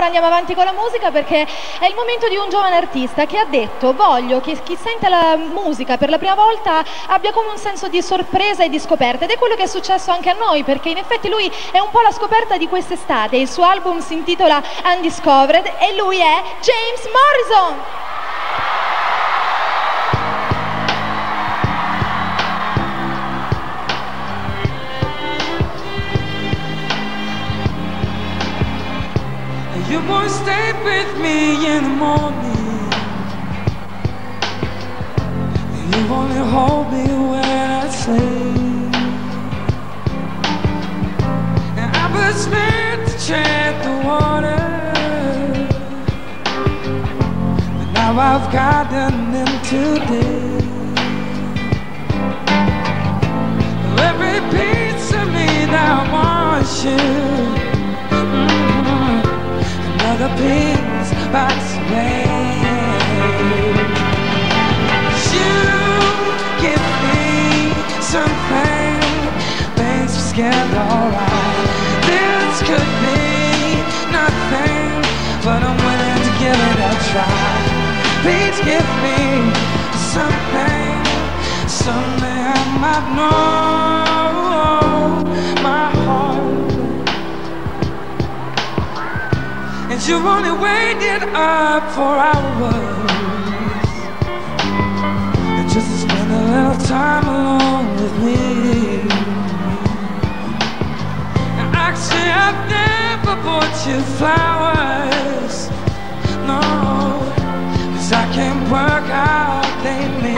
ora andiamo avanti con la musica perché è il momento di un giovane artista che ha detto: voglio che chi sente la musica per la prima volta abbia come un senso di sorpresa e di scoperta, ed è quello che è successo anche a noi, perché in effetti lui è un po' la scoperta di quest'estate. Il suo album si intitola Undiscovered e lui è James Morrison. You won't stay with me in the morning. You only hold me when I sleep. And I was meant to tread the water, but now I've gotten in too deep. Every piece of me now wants you. Another piece bites away. You give me something, makes me scared, alright. This could be nothing, but I'm willing to give it a try. Please give me something, something I might know my heart. And you only waited up for hours, and just to spend a little time alone with me. And actually I've never bought you flowers, no, 'cause I can't work out lately.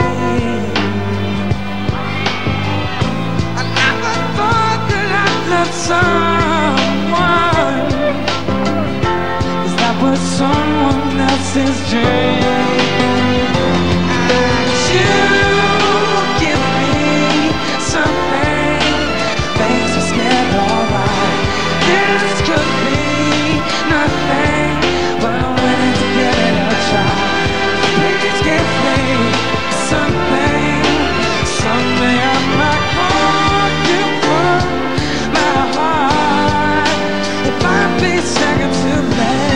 I never thought that I'd love someone was someone else's dream. And you give me something, makes me scared, alright. This could be nothing, but I'm willing to give it a try. Please give me something, something I might call you for my heart. It might be second to me.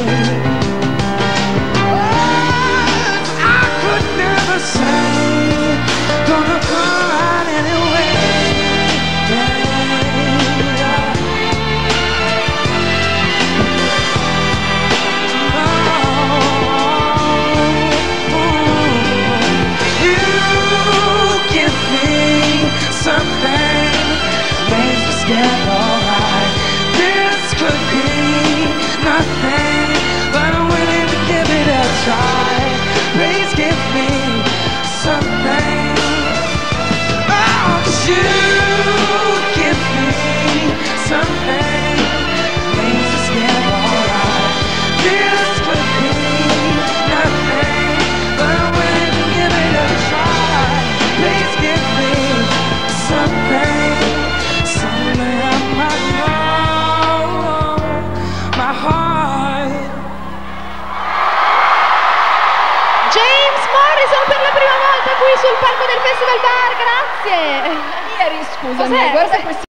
James Morrison per la prima volta qui sul palco del Festival Bar, grazie. Ieri, scusami, guarda questi